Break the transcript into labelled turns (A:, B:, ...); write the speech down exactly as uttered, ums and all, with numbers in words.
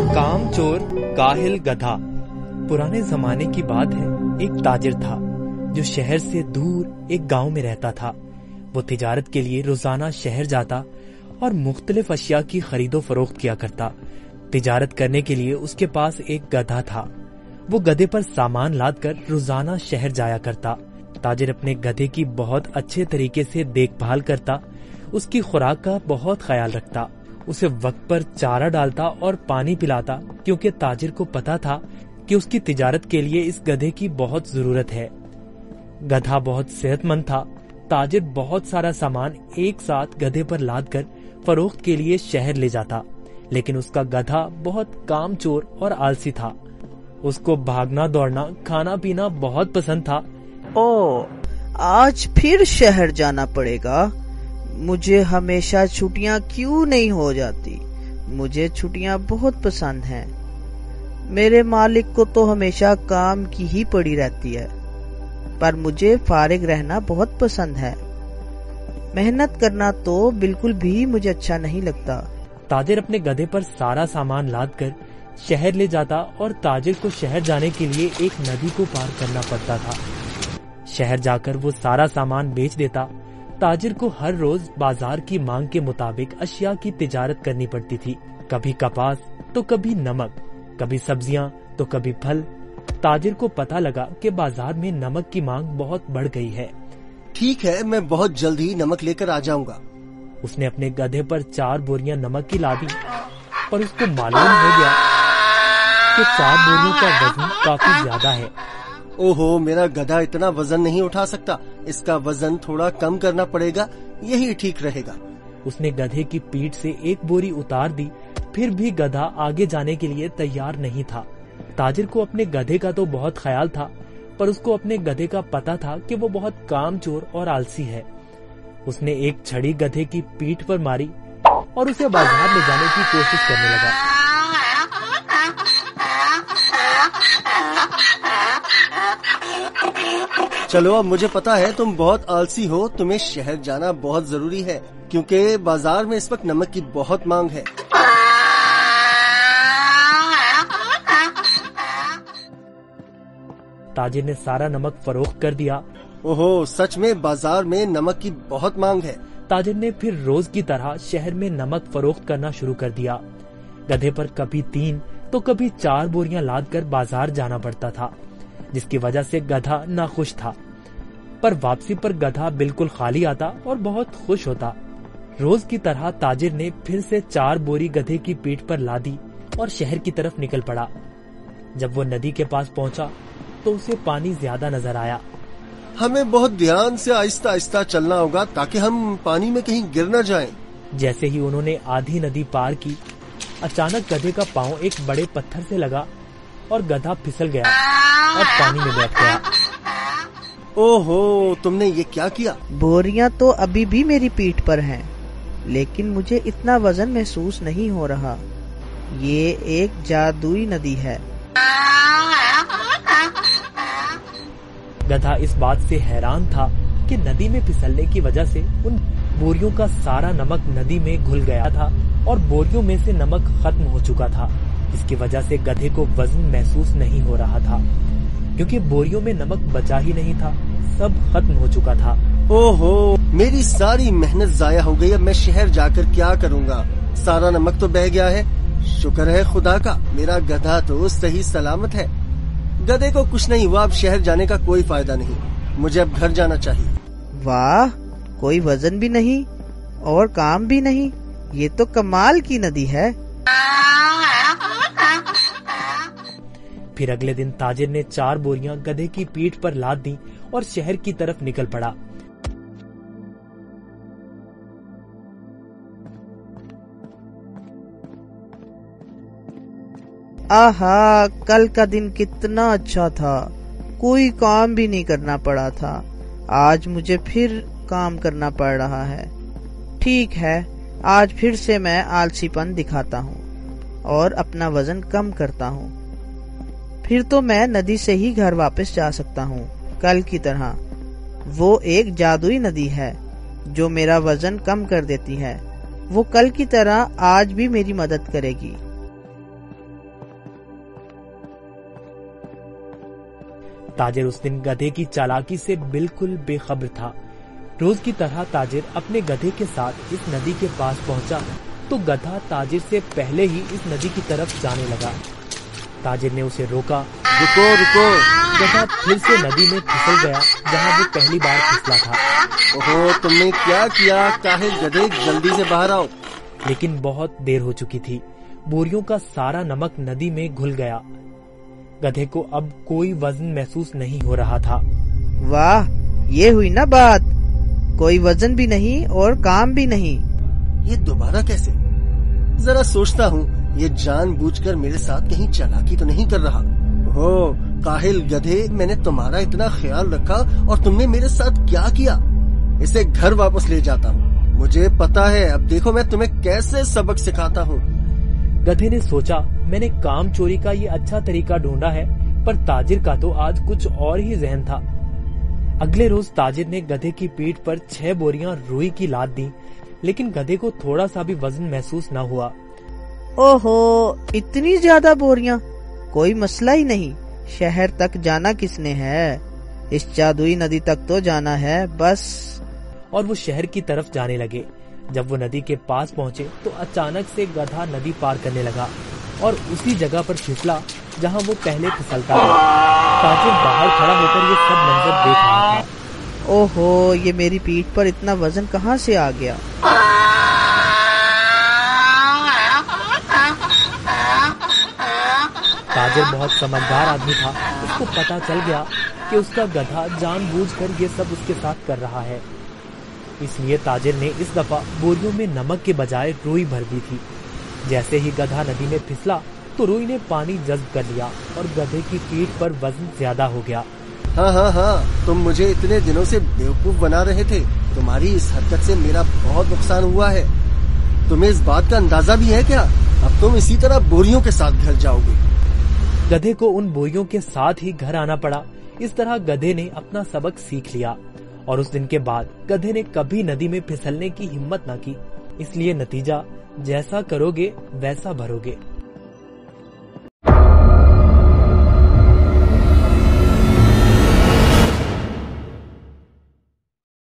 A: काम चोर काहिल गधा। पुराने जमाने की बात है, एक ताजिर था जो शहर से दूर एक गांव में रहता था। वो तिजारत के लिए रोजाना शहर जाता और मुख्तलिफ अशिया की खरीदो फरोख्त किया करता। तिजारत करने के लिए उसके पास एक गधा था। वो गधे पर सामान लाद कर रोजाना शहर जाया करता। ताजिर अपने गधे की बहुत अच्छे तरीके से देखभाल करता, उसकी खुराक का बहुत ख्याल रखता, उसे वक्त पर चारा डालता और पानी पिलाता, क्योंकि ताजिर को पता था कि उसकी तिजारत के लिए इस गधे की बहुत जरूरत है। गधा बहुत सेहतमंद था। ताजिर बहुत सारा सामान एक साथ गधे पर लाद कर फरोख्त के लिए शहर ले जाता, लेकिन उसका गधा बहुत कामचोर और आलसी था। उसको भागना दौड़ना खाना पीना बहुत पसंद था।
B: ओ, आज फिर शहर जाना पड़ेगा। मुझे हमेशा छुट्टियां क्यों नहीं हो जाती? मुझे छुट्टियां बहुत पसंद हैं। मेरे मालिक को तो हमेशा काम की ही पड़ी रहती है, पर मुझे फारिग रहना बहुत पसंद है। मेहनत करना तो बिल्कुल भी मुझे अच्छा नहीं लगता।
A: ताजिर अपने गधे पर सारा सामान लाद कर शहर ले जाता और ताजिर को शहर जाने के लिए एक नदी को पार करना पड़ता था। शहर जाकर वो सारा सामान बेच देता। ताजिर को हर रोज बाजार की मांग के मुताबिक अशिया की तिजारत करनी पड़ती थी। कभी कपास तो कभी नमक, कभी सब्जियां तो कभी फल। ताजिर को पता लगा कि बाजार में नमक की मांग बहुत बढ़ गई है।
C: ठीक है, मैं बहुत जल्द ही नमक लेकर आ जाऊंगा।
A: उसने अपने गधे पर चार बोरियां नमक की लादी, पर उसको मालूम हो गया कि चार बोरियों का वजन काफी ज्यादा है।
C: ओहो, मेरा गधा इतना वजन नहीं उठा सकता। इसका वजन थोड़ा कम करना पड़ेगा, यही ठीक रहेगा।
A: उसने गधे की पीठ से एक बोरी उतार दी, फिर भी गधा आगे जाने के लिए तैयार नहीं था। ताजिर को अपने गधे का तो बहुत ख्याल था, पर उसको अपने गधे का पता था कि वो बहुत कामचोर और आलसी है। उसने एक छड़ी गधे की पीठ पर मारी और उसे बाजार ले जाने की कोशिश करने लगा।
C: चलो, अब मुझे पता है तुम बहुत आलसी हो। तुम्हें शहर जाना बहुत जरूरी है, क्योंकि बाजार में इस वक्त नमक की बहुत मांग है।
A: ताजिर ने सारा नमक फरोख्त कर दिया।
C: ओहो, सच में बाजार में नमक की बहुत मांग है।
A: ताजिर ने फिर रोज की तरह शहर में नमक फरोख्त करना शुरू कर दिया। गधे पर कभी तीन तो कभी चार बोरियां लाद कर बाजार जाना पड़ता था, जिसकी वजह से गधा नाखुश था। पर वापसी पर गधा बिल्कुल खाली आता और बहुत खुश होता। रोज की तरह ताजिर ने फिर से चार बोरी गधे की पीठ पर लादी और शहर की तरफ निकल पड़ा। जब वो नदी के पास पहुंचा तो उसे पानी ज्यादा नजर आया।
C: हमें बहुत ध्यान से आहिस्ता आहिस्ता चलना होगा ताकि हम पानी में कहीं गिर न जाएं।
A: जैसे ही उन्होंने आधी नदी पार की, अचानक गधे का पांव एक बड़े पत्थर से लगा और गधा फिसल गया और पानी में बैठ गया।
C: ओहो, तुमने ये क्या किया?
B: बोरियां तो अभी भी मेरी पीठ पर हैं, लेकिन मुझे इतना वजन महसूस नहीं हो रहा। ये एक जादुई नदी है।
A: गधा इस बात से हैरान था कि नदी में फिसलने की वजह से उन बोरियों का सारा नमक नदी में घुल गया था और बोरियों में से नमक खत्म हो चुका था। इसकी वजह से गधे को वजन महसूस नहीं हो रहा था, क्योंकि बोरियों में नमक बचा ही नहीं था, सब खत्म हो चुका था।
C: ओहो, मेरी सारी मेहनत जाया हो गई। अब मैं शहर जाकर क्या करूँगा? सारा नमक तो बह गया है। शुक्र है खुदा का, मेरा गधा तो सही सलामत है। गधे को कुछ नहीं हुआ। अब शहर जाने का कोई फायदा नहीं, मुझे अब घर जाना चाहिए।
B: वाह, कोई वजन भी नहीं और काम भी नहीं। ये तो कमाल की नदी है।
A: फिर अगले दिन ताजिर ने चार बोरियां गधे की पीठ पर लाद दी और शहर की तरफ निकल पड़ा।
B: आहा, कल का दिन कितना अच्छा था। कोई काम भी नहीं करना पड़ा था। आज मुझे फिर काम करना पड़ रहा है। ठीक है, आज फिर से मैं आलसीपन दिखाता हूँ और अपना वजन कम करता हूँ। फिर तो मैं नदी से ही घर वापस जा सकता हूँ कल की तरह। वो एक जादुई नदी है जो मेरा वजन कम कर देती है। वो कल की तरह आज भी मेरी मदद करेगी।
A: ताजिर उस दिन गधे की चालाकी से बिल्कुल बेखबर था। रोज की तरह ताजिर अपने गधे के साथ इस नदी के पास पहुंचा तो गधा ताजिर से पहले ही इस नदी की तरफ जाने लगा। ताजिर ने उसे रोका।
C: रुको रुको।
A: गधा फिर से नदी में फिसल गया जहाँ वो पहली बार फिसला था।
C: ओहो, तुमने क्या किया? काहे गधे, जल्दी से बाहर आओ।
A: लेकिन बहुत देर हो चुकी थी। बोरियों का सारा नमक नदी में घुल गया। गधे को अब कोई वजन महसूस नहीं हो रहा था।
B: वाह, ये हुई ना बात। कोई वजन भी नहीं और काम भी नहीं।
C: ये दोबारा कैसे? जरा सोचता हूँ, ये जानबूझकर मेरे साथ कहीं चालाकी तो नहीं कर रहा। हो काहिल गधे, मैंने तुम्हारा इतना ख्याल रखा और तुमने मेरे साथ क्या किया? इसे घर वापस ले जाता हूँ। मुझे पता है, अब देखो मैं तुम्हें कैसे सबक सिखाता हूँ।
A: गधे ने सोचा, मैंने काम चोरी का ये अच्छा तरीका ढूंढा है, पर ताजिर का तो आज कुछ और ही जहन था। अगले रोज ताजिर ने गधे की पीठ पर छह बोरियां रुई की लाद दी, लेकिन गधे को थोड़ा सा भी वजन महसूस न हुआ।
B: ओहो, इतनी ज्यादा बोरियां? कोई मसला ही नहीं। शहर तक जाना किसने है? इस जादुई नदी तक तो जाना है बस।
A: और वो शहर की तरफ जाने लगे। जब वो नदी के पास पहुंचे तो अचानक से गधा नदी पार करने लगा और उसी जगह पर फिसला जहां वो पहले फिसलता था। ताजिर बाहर खड़ा होकर ये सब मंजर देख रहा था।
B: ओहो, ये मेरी पीठ पर इतना वजन कहाँ से आ गया?
A: ताजिर बहुत समझदार आदमी था। उसको पता चल गया कि उसका गधा जानबूझकर ये सब उसके साथ कर रहा है। इसलिए ताजिर ने इस दफा बोरियों में नमक के बजाय रुई भर दी थी। जैसे ही गधा नदी में फिसला तो रुई ने पानी जज्ब कर लिया और गधे की पीठ पर वजन ज्यादा हो गया।
C: हाँ हाँ हाँ, तुम मुझे इतने दिनों से बेवकूफ बना रहे थे। तुम्हारी इस हरकत से मेरा बहुत नुकसान हुआ है। तुम्हें इस बात का अंदाजा भी है क्या? अब तुम इसी तरह बोरियों के साथ घर जाओगे।
A: गधे को उन बोरियों के साथ ही घर आना पड़ा। इस तरह गधे ने अपना सबक सीख लिया और उस दिन के बाद गधे ने कभी नदी में फिसलने की हिम्मत न की। इसलिए नतीजा, जैसा करोगे वैसा भरोगे।